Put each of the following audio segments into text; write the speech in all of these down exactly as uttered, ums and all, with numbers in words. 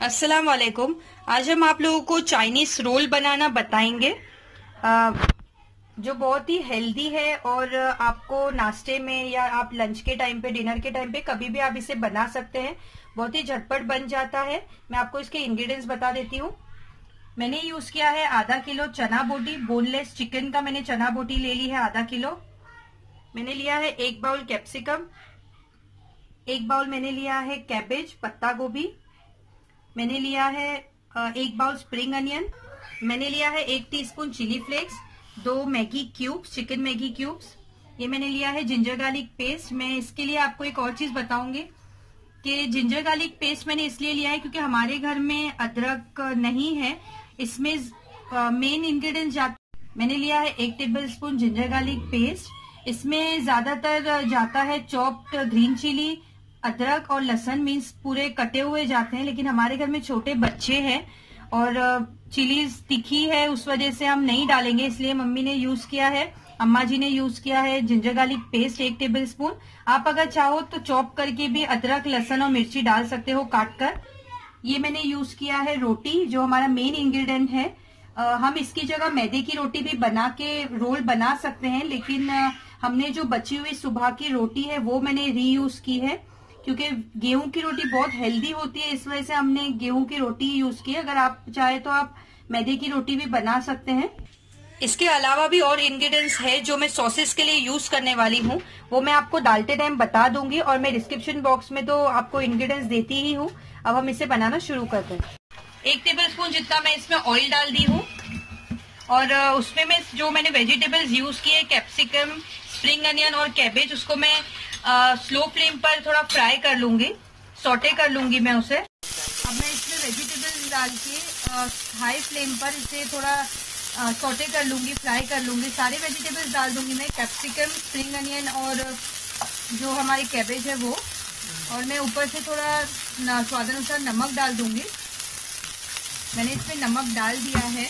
अस्सलाम वालेकुम। आज हम आप लोगों को चाइनीज रोल बनाना बताएंगे, आ, जो बहुत ही हेल्दी है और आपको नाश्ते में या आप लंच के टाइम पे, डिनर के टाइम पे कभी भी आप इसे बना सकते हैं। बहुत ही झटपट बन जाता है। मैं आपको इसके इंग्रेडिएंट्स बता देती हूँ। मैंने यूज किया है आधा किलो चना बोटी, बोनलेस चिकन का मैंने चना बोटी ले ली है आधा किलो। मैंने लिया है एक बाउल कैप्सिकम, एक बाउल मैंने लिया है कैबेज पत्ता गोभी, मैंने लिया है एक बाउल स्प्रिंग अनियन, मैंने लिया है एक टीस्पून चिली फ्लेक्स, दो Maggi cubes, chicken Maggi cubes, ये मैंने लिया है जिंजर गार्लिक पेस्ट। मैं इसके लिए आपको एक और चीज बताऊंगी कि जिंजर गार्लिक पेस्ट मैंने इसलिए लिया है क्योंकि हमारे घर में अदरक नहीं है। इसमें मेन इंग्रेडिएंट जाता मैंने लिया है एक tablespoon ginger garlic paste. इसमें ज्यादातर जाता है चॉप्ड ग्रीन चिली, अदरक और लहसुन मीन्स पूरे कटे हुए जाते हैं, लेकिन हमारे घर में छोटे बच्चे हैं और चिलीज तीखी है, उस वजह से हम नहीं डालेंगे, इसलिए मम्मी ने यूज किया है, अम्मा जी ने यूज किया है जिंजर गार्लिक पेस्ट एक टेबल स्पून। आप अगर चाहो तो चॉप करके भी अदरक लहसुन और मिर्ची डाल सकते हो काट कर। ये मैंने यूज किया है रोटी, जो हमारा मेन इंग्रेडिएंट है। आ, हम इसकी जगह मैदे की रोटी भी बना के रोल बना सकते हैं, लेकिन आ, हमने जो बची हुई सुबह की रोटी है वो मैंने रीयूज की है क्योंकि गेहूं की रोटी बहुत हेल्दी होती है, इस वजह से हमने गेहूं की रोटी यूज की है। अगर आप चाहे तो आप मैदे की रोटी भी बना सकते हैं। इसके अलावा भी और इंग्रेडिएंट्स है जो मैं सॉसेस के लिए यूज करने वाली हूँ, वो मैं आपको डालते टाइम बता दूंगी और मैं डिस्क्रिप्शन बॉक्स में तो आपको इंग्रेडिएंट्स देती ही हूँ। अब हम इसे बनाना शुरू करते हैं। एक टेबल स्पून जितना मैं इसमें ऑयल डाल दी हूँ और उसमें मैं जो मैंने वेजिटेबल्स यूज किए, कैप्सिकम, स्प्रिंग अनियन और कैबेज, उसको मैं स्लो फ्लेम पर थोड़ा फ्राई कर लूंगी, सॉटे कर लूंगी मैं उसे। अब मैं इसमें वेजिटेबल्स डाल के हाई फ्लेम पर इसे थोड़ा सॉटे कर लूंगी, फ्राई कर लूंगी। सारे वेजिटेबल्स डाल दूंगी मैं, कैप्सिकम, स्प्रिंग अनियन और जो हमारी कैबेज है वो, और मैं ऊपर से थोड़ा स्वादानुसार नमक डाल दूंगी। मैंने इसमें नमक डाल दिया है।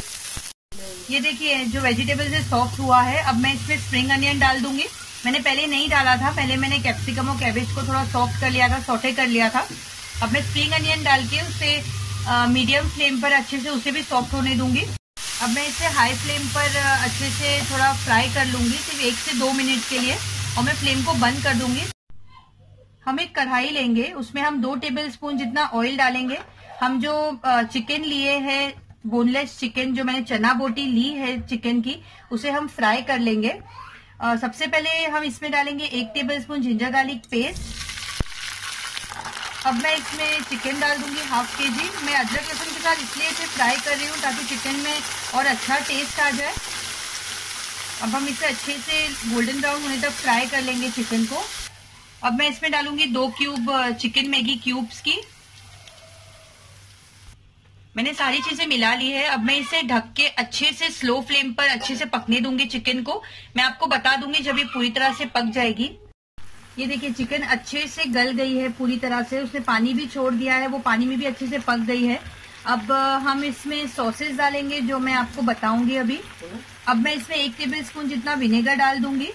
ये देखिए जो वेजिटेबल्स है सॉफ्ट हुआ है। अब मैं इसमें स्प्रिंग अनियन डाल दूंगी। मैंने पहले नहीं डाला था, पहले मैंने कैप्सिकम और कैबेज को थोड़ा सॉफ्ट कर लिया था, सॉटे कर लिया था। अब मैं स्प्रिंग अनियन डाल के उसे मीडियम फ्लेम पर अच्छे से उसे भी सॉफ्ट होने दूंगी। अब मैं इसे हाई फ्लेम पर अच्छे से थोड़ा फ्राई कर लूंगी, सिर्फ एक से दो मिनट के लिए, और मैं फ्लेम को बंद कर दूंगी। हम एक कढ़ाई लेंगे, उसमें हम दो टेबल स्पून जितना ऑयल डालेंगे। हम जो चिकन लिए है, बोनलेस चिकन, जो मैंने चना बोटी ली है चिकन की, उसे हम फ्राई कर लेंगे। Uh, सबसे पहले हम इसमें डालेंगे एक tablespoon ginger garlic paste. अब मैं इसमें चिकन डाल दूंगी हाफ के जी। मैं अदरक लहसुन के साथ इसलिए इसे फ्राई कर रही हूँ ताकि चिकन में और अच्छा टेस्ट आ जाए। अब हम इसे अच्छे से गोल्डन ब्राउन होने तक फ्राई कर लेंगे चिकन को। अब मैं इसमें डालूंगी दो क्यूब चिकन मैगी क्यूब्स की। मैंने सारी चीजें मिला ली है। अब मैं इसे ढक के अच्छे से स्लो फ्लेम पर अच्छे से पकने दूंगी चिकन को। मैं आपको बता दूंगी जब ये पूरी तरह से पक जाएगी। ये देखिए चिकन अच्छे से गल गई है पूरी तरह से, उसने पानी भी छोड़ दिया है, वो पानी में भी अच्छे से पक गई है। अब हम इसमें सॉसेस डालेंगे जो मैं आपको बताऊंगी अभी। अब मैं इसमें एक टेबल स्पून जितना विनेगर डाल दूंगी,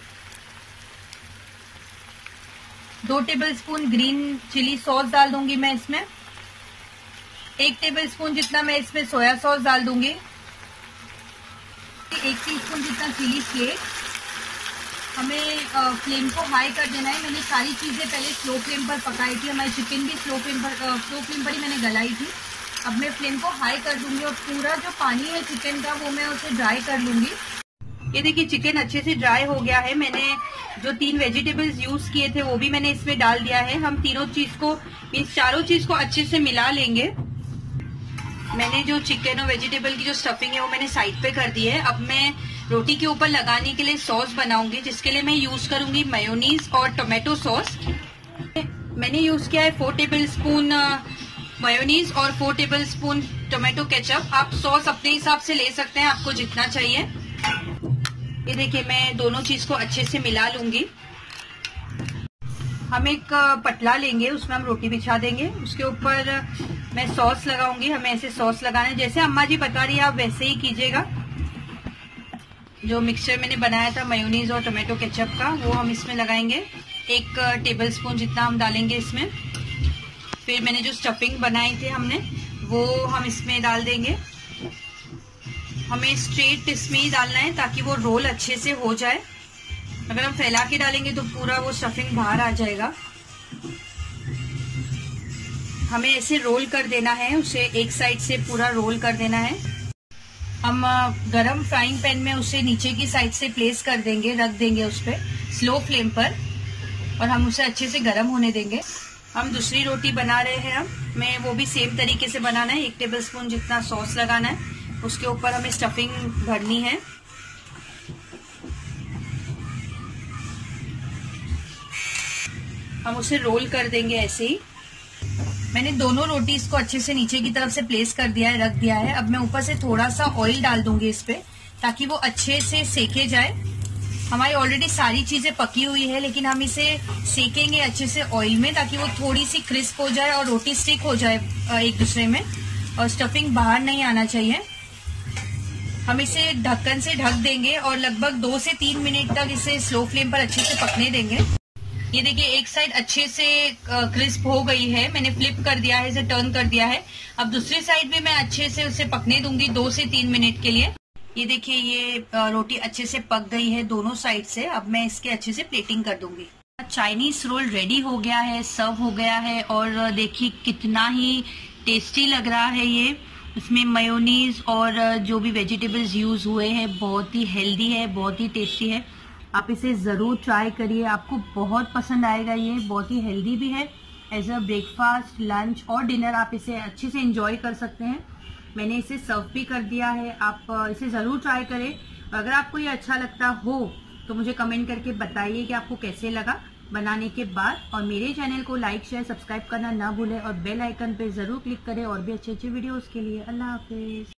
दो tablespoon green chilli sauce डाल दूंगी मैं इसमें, एक टेबल स्पून जितना मैं इसमें सोया सॉस डाल दूंगी, एक टीस्पून जितना चिली फ्लेक्स। हमें आ, फ्लेम को हाई कर देना है। मैंने सारी चीजें पहले स्लो फ्लेम पर पकाई थी, हमारी चिकन भी स्लो फ्लेम पर स्लो फ्लेम पर ही मैंने गलाई थी। अब मैं फ्लेम को हाई कर दूंगी और पूरा जो पानी है चिकन का वो मैं उसे ड्राई कर लूंगी। ये देखिए चिकन अच्छे से ड्राई हो गया है। मैंने जो तीन वेजिटेबल्स यूज किए थे वो भी मैंने इसमें डाल दिया है। हम तीनों चीज को, मीन्स चारों चीज को अच्छे से मिला लेंगे। मैंने जो चिकन और वेजिटेबल की जो स्टफिंग है वो मैंने साइड पे कर दी है। अब मैं रोटी के ऊपर लगाने के लिए सॉस बनाऊंगी, जिसके लिए मैं यूज करूंगी मेयोनीज और टोमेटो सॉस। मैंने यूज किया है फोर टेबल स्पून मेयोनीज और four tablespoon tomato ketchup. आप सॉस अपने हिसाब से ले सकते हैं, आपको जितना चाहिए। ये देखिए मैं दोनों चीज को अच्छे से मिला लूंगी। हम एक पटला लेंगे, उसमें हम रोटी बिछा देंगे, उसके ऊपर मैं सॉस लगाऊंगी। हमें ऐसे सॉस लगाना है, जैसे अम्मा जी बता रही है आप वैसे ही कीजिएगा। जो मिक्सचर मैंने बनाया था मेयोनीज और टोमेटो केचप का, वो हम इसमें लगाएंगे। एक टेबल स्पून जितना हम डालेंगे इसमें। फिर मैंने जो स्टफिंग बनाई थी हमने, वो हम इसमें डाल देंगे। हमें स्ट्रेट इसमें ही डालना है ताकि वो रोल अच्छे से हो जाए। अगर हम फैला के डालेंगे तो पूरा वो स्टफिंग बाहर आ जाएगा। हमें ऐसे रोल कर देना है, उसे एक साइड से पूरा रोल कर देना है। हम गरम फ्राइंग पैन में उसे नीचे की साइड से प्लेस कर देंगे, रख देंगे उस पर स्लो फ्लेम पर, और हम उसे अच्छे से गरम होने देंगे। हम दूसरी रोटी बना रहे हैं, हम मैं वो भी सेम तरीके से बनाना है। एक टेबलस्पून जितना सॉस लगाना है, उसके ऊपर हमें स्टफिंग भरनी है। हम उसे रोल कर देंगे ऐसे ही। मैंने दोनों रोटीज को अच्छे से नीचे की तरफ से प्लेस कर दिया है, रख दिया है। अब मैं ऊपर से थोड़ा सा ऑयल डाल दूंगी इस पे, ताकि वो अच्छे से सेके जाए। हमारी ऑलरेडी सारी चीजें पकी हुई है, लेकिन हम इसे सेकेंगे अच्छे से ऑयल में, ताकि वो थोड़ी सी क्रिस्प हो जाए और रोटी स्टिक हो जाए एक दूसरे में, और स्टफिंग बाहर नहीं आना चाहिए। हम इसे ढक्कन से ढक देंगे और लगभग दो से तीन मिनट तक इसे स्लो फ्लेम पर अच्छे से पकने देंगे। ये देखिए एक साइड अच्छे से क्रिस्प हो गई है, मैंने फ्लिप कर दिया है, इसे टर्न कर दिया है। अब दूसरी साइड भी मैं अच्छे से उसे पकने दूंगी दो से तीन मिनट के लिए। ये देखिए ये रोटी अच्छे से पक गई है दोनों साइड से। अब मैं इसके अच्छे से प्लेटिंग कर दूंगी। चाइनीज रोल रेडी हो गया है, सर्व हो गया है, और देखिए कितना ही टेस्टी लग रहा है ये। इसमें मेयोनीज और जो भी वेजिटेबल्स यूज हुए हैं बहुत ही हेल्दी है, बहुत ही टेस्टी है। आप इसे ज़रूर ट्राई करिए, आपको बहुत पसंद आएगा। ये बहुत ही हेल्दी भी है। एज अ ब्रेकफास्ट, लंच और डिनर आप इसे अच्छे से एंजॉय कर सकते हैं। मैंने इसे सर्व भी कर दिया है, आप इसे ज़रूर ट्राई करें। अगर आपको ये अच्छा लगता हो तो मुझे कमेंट करके बताइए कि आपको कैसे लगा बनाने के बाद। और मेरे चैनल को लाइक, शेयर, सब्सक्राइब करना ना भूलें, और बेल आइकन पे ज़रूर क्लिक करें और भी अच्छे अच्छे वीडियोज़ के लिए। अल्लाह हाफिज़।